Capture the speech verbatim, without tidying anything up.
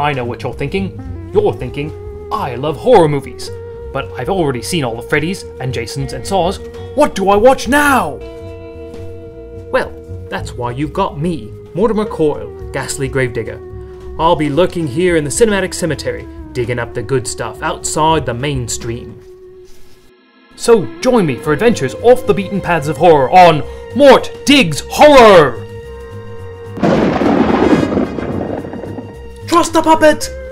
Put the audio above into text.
I know what you're thinking. You're thinking, I love horror movies, but I've already seen all the Freddys and Jasons and Saws. What do I watch now? Well, that's why you've got me, Mortimer Coil, ghastly gravedigger. I'll be lurking here in the cinematic cemetery, digging up the good stuff outside the mainstream. So join me for adventures off the beaten paths of horror on Mort Digs Horror! Trust the puppet!